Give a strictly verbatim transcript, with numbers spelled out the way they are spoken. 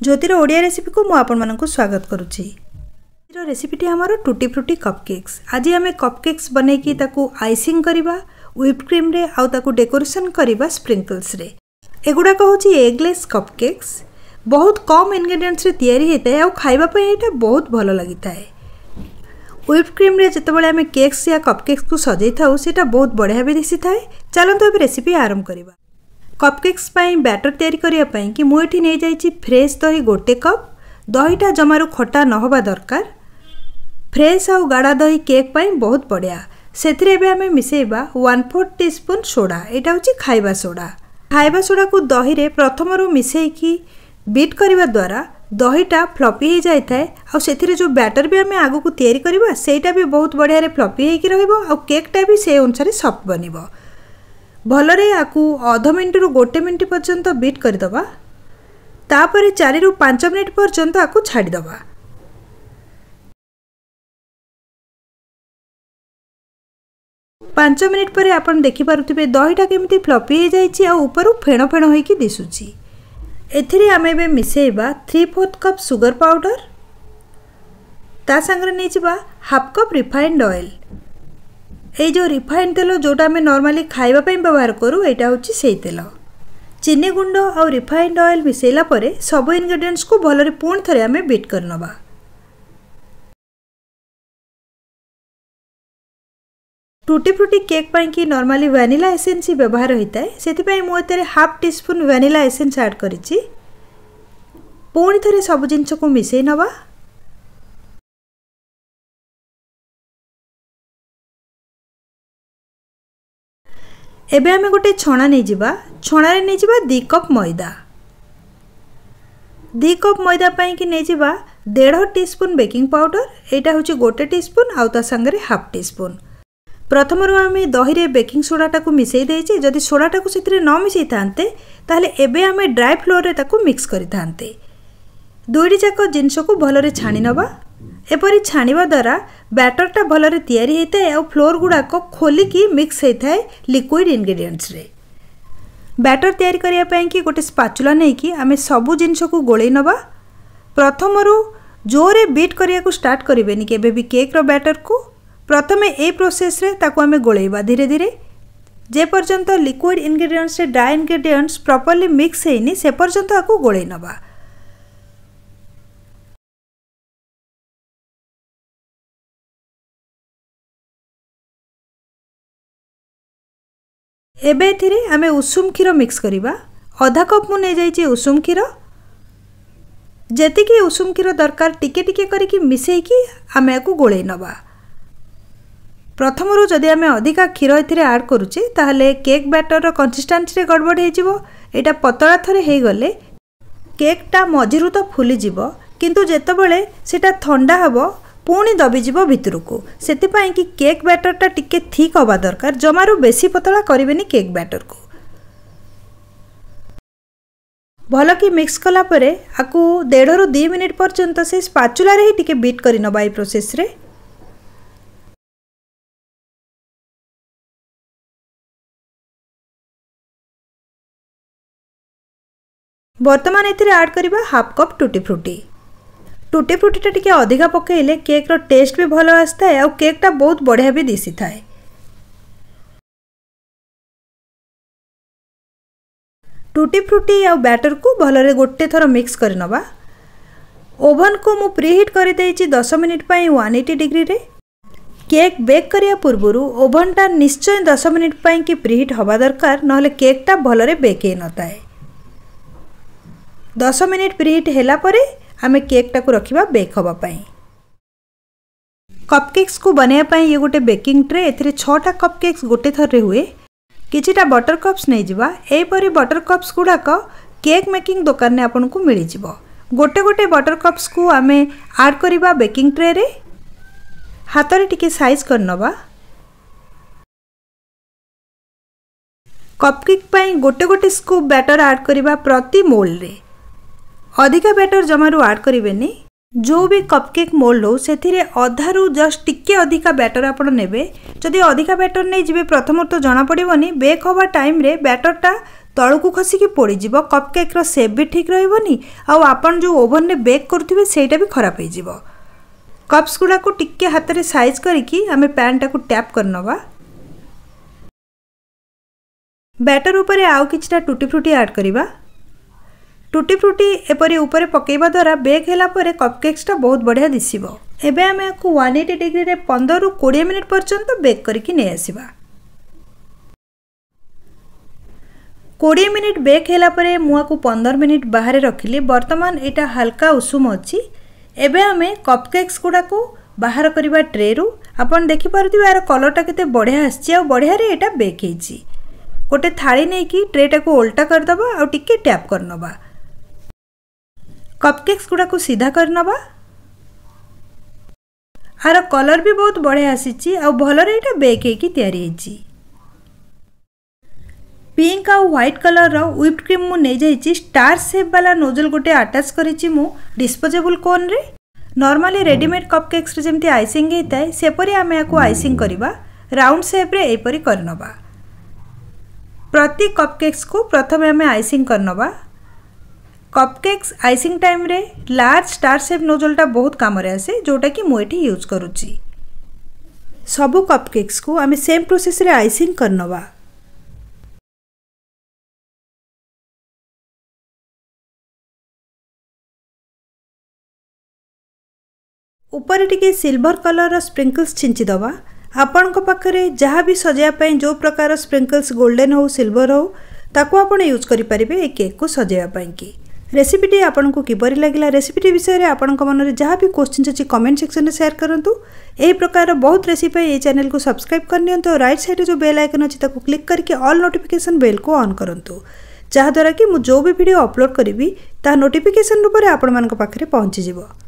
ज्योतिर Odia recipe को मु आपण मानकु स्वागत करुछि। रेसिपीटी आमर टूटी फ्रूटी कपकेक्स। आज आम कपकेक्स बनैकी ताकू आइसिंग करवा व्हिप क्रीम रे आउ ताकू डेकोरेशन करवा स्प्रिंकल्स रे। एगुडा कहूछि एगलेस कपकेक्स। बहुत कम इनग्रेडिएंट्स रे तैयारी हेतै आउ खाइबा पय एटा बहुत भलो लागिताय। व्हिप क्रीम रे जतबेले आम केक्स या कपकेक्स को सजै थाउ सेटा बहुत बढ़िया भी दिसि थाए। चलंतु अब रेसिपी आरंभ करवा। कपकेक्स पाई बैटर तैयारी करिया पाई कि मु एठी नै जाइछि फ्रेश दही गोटे कप। दहीटा जमारू खटा न होबा दरकार। फ्रेश आउ गाढ़ा दही केक पाई बहुत बढ़िया। सेथिरे एबे आमे मिसेइबा वन फोर्थ टीस्पून सोडा। एटा होछि खाइबा सोडा। खाइबा सोडा को दही रे प्रथमरु मिसेइकी बीट करबा द्वारा दहीटा फ्लपी हो जाए थाए। आउ सेथिरे जो बैटर भी आमे आगु को तैयारी करबा सेटा भी बहुत बढ़िया रे फ्लपी हेकी रहइबो आउ केकटा भी से अनुसार सॉफ्ट बनिबो। भलरे आकु अध मिनिट रु गोटे मिनिट पर्यंत बीट करदबा। तापरे चारि रु पाँच मिनिट पर्यंत आकु छाड़ीदबा। पाँच मिनिट पर आपण देखि पारुथिबे दहीटा केमिति फ्लपी हो जाइछि आ ऊपरु फेण फेण होइकी दिसुछि। एथिरे आमे एबे मिसेइबा three fourth cup sugar powder. ता संगरे नै जिबा हाफ कप रिफाइंड ऑयल। ए जो रिफाइंड तेल जोटा आम नॉर्मली खाइबा पई व्यवहार करू एटा होछि सेई तेल। चीनी गुंड और रिफाइंड ऑयल मिसेला परे सब इंग्रेडिएंट्स को भलरे पुण थरे आम बीट करनबा। टूटी फ्रूटी केक पाई कि नॉर्मली वैनिला एसेंस ही व्यवहार होता है। सेति पई मु एतरे half teaspoon vanilla essence add करिछि। पुण थरे सब जिंस को मिसेई नबा। एबे आमे गोटे छणा नै जिबा। छणा रे नै जिबा दो कप मैदा। दो कप मैदा पई कि नै जिबा डेढ़ टीस्पून बेकिंग पाउडर। एटा होछि गोटे टीस्पून आउ ता संगरे हाफ टीस्पून। प्रथमरु आमे दही रे बेकिंग सोडाटा को मिसेई देछि। जदि सोडाटा को सेतरे न मिसेई थांते ताले एबे आमे ड्राई फ्लोर रे ताको मिक्स करि थांते। दुईटी जाक जिंस को भलरे छाणी नबा। एपरी छाणीबा द्वारा बैटरटा भलरे तैयारी हेता है और फ्लोर गुड़ाक खोलिकी मिक्स होता है लिक्विड इंग्रेडिएंट्स रे। बैटर तैयारी करिया पई कि गोटे स्पाचुला नै कि आमे सबु जिंस को गोळै नबा। प्रथमरु जोरे बीट करिया को स्टार्ट करिवेनी केबे भी केक रो बैटर को। प्रथमे ए प्रोसेस रे ताको आमे गोळैबा धीरे धीरे जे पर्यंत लिक्विड इंग्रेडिएंट्स रे ड्राई इंग्रेडिएंट्स प्रॉपर्ली मिक्स हेनी से पर्यंत आको गोळै नबा। एबे एथिरे आमे उषुम क्षीर मिक्स करिबा। आधा कप मु नै जाइछि उषुम क्षीर। जेतिकी उषुम क्षीर दरकार टिके टिके करिकि मिसेइकी आमे आकु गोळै नबा। प्रथमरु जदि आमे अधिका क्षीर एथिरे ऐड करूचे ताहले केक बैटर रो कंसिस्टेंसी रे गड़बड़ हे जिवो। एटा पतळा थरे हे गले केकटा मझिरु तो फुली जिवो किंतु जेतबेले सेटा ठंडा हबो पुणी दबिजीव भितर को। सेति पाई कि केक बैटरटा टिके थिक हवा दरकार। जमारू बेसी पतला करिवेनी केक बैटर को। भल कि मिक्स कला परे आकु डेढ़ रु दो मिनिट पर्यंत से स्पाचुला रे ही टिके बीट करि नबा। ए प्रोसेस रे वर्तमान एथिरे ऐड करिबा हाफ कप टूटी फ्रूटी। टूटी फ्रूटीटा टिके अधिका पकेइले केक रो टेस्ट भी भलो आस्ता है और केकटा बहुत बढ़िया भी दिसी थाए। टूटी फ्रूटी और बैटर को भलरे गोटे थर मिक्स कर नबा। ओवन को मु प्रीहीट कर देइछि दस मिनिट पई एक सौ अस्सी डिग्री रे। केक बेक करिया पूर्वरु ओवनटा निश्चय दस मिनिट पई कि प्रीहीट हवा दरकार नहले केकटा भलरे बेक हे नताए। दस मिनिट प्रीहीट हेला परे आमे केकटा को रखिबा बेक हवा पाई। कपकेक्स को बनाया पाई ये गोटे बेकिंग ट्रे। एथिरे छटा कपकेक्स गोटे थर रे हुए। किछिटा बटर कप्स नै जिबा। ए परी बटर कप्स गुडाक केक मेकिंग दुकान ने आपन को मिली जिवो। गोटे गोटे बटर कप्स को आमे ऐड करिबा बेकिंग ट्रे रे। हाथ रे टिके साइज कर नबा। कपकेक पाई गोटे गोटे स्कूप बैटर ऐड करिबा प्रति मोल्ड रे। अधिका बैटर जमारू ऐड करिवेनी। जो भी कपकेक मोल्ड हो सेथिरे अधारू जस्ट टिके अधिका बैटर आपण नेबे। जदि अधिका बैटर नै जिवे प्रथम तो जना पड़िबोनी बेक होबा टाइम रे बैटरटा तळकू खसिकी पोड़ीजिव कपकेक रो शेप भी ठीक रहिबनी आ आपण जो ओवन रे बेक करुथिबे सेटा भी खराब हो जिवो। कप्स गुडा को टिके हाथ रे साइज करिकी आमे पैन टाकू टैप करनवा। बैटर ऊपर आउ किछटा टूटी फ्रूटी ऐड करिबा। टूटी फ्रूटी एपरी ऊपर पकेबा द्वारा बेक होला परे कपकेक्स टा बहुत बढ़िया दिसिबो। एबे आमे आकु एक सौ अस्सी डिग्री रे पंद्रह रु बीस मिनिट पर्यंत बेक करिकी नै आसीबा। बीस मिनिट बेक होला परे मुआ को पंद्रह मिनिट बाहर रखिली। वर्तमान एटा हल्का उषुम अछि। एबे आमे कपकेक्स गुडा को बाहर करिबा ट्रे रु। आपण देखि पारुथिबा यार कलर टा केते बढ़िया आछि आ बढ़िया रे एटा बेक हेछि। गोटे थाली नै कि ट्रे टा को उल्टा कर दबा आ टिके टैप करनबा। कपकेक्स गुडा को सीधा करनबा। आर कलर भी बहुत बढ़िया आसीछि आ भलो रे एटा बेक हेकि तयारी हेछि। पिंक आ व्हाइट कलर रो व्हिप्ड क्रीम मु नै जाइछि। स्टार शेप वाला नोजल गोटे अटैच करिछि मु डिस्पोजेबल कोन रे। नॉर्मली रेडीमेड कपकेक्स रे जेमति आइसिंग हेताय सेपरि आमे याकू आइसिंग करिबा। राउंड शेप रे एपरि करनबा। प्रति कपकेक्स को प्रथमे आमे आइसिंग करनबा। कपकेक्स आइसिंग टाइम रे लार्ज स्टार शेप नोजल टा बहुत काम रे आसे जोटा कि मु एठी यूज करूछि। सबु कपकेक्स को आमे सेम प्रोसेस रे आइसिंग करनबा। ऊपर टिके सिल्वर कलर स्प्रिंकल्स छिंची दबा। आपण को पाखरे जहाँ भी सजाया पई जो प्रकार स्प्रिंकल्स गोल्डन हो सिल्वर हो ताको आपण यूज करि परिबे ए केक को सजाया पई की। रेसिपीटी आपण को किपरि लागिला रेसिपीटी विषय रे आपण को मन रे जहाँ भी क्वेश्चन अछि कमेंट सेक्शन में शेयर करंतु। एही प्रकार बहुत रेसिपी ए चैनल को सब्सक्राइब करनियंतु और राइट साइड जो बेल आइकन अछि ताको क्लिक करके ऑल नोटिफिकेशन बेल को ऑन करंतु जहाँ द्वारा कि मु जो भी वीडियो अपलोड करिवि ता नोटिफिकेशन रूप में आपण मान पाखरे पहुंची जिवो।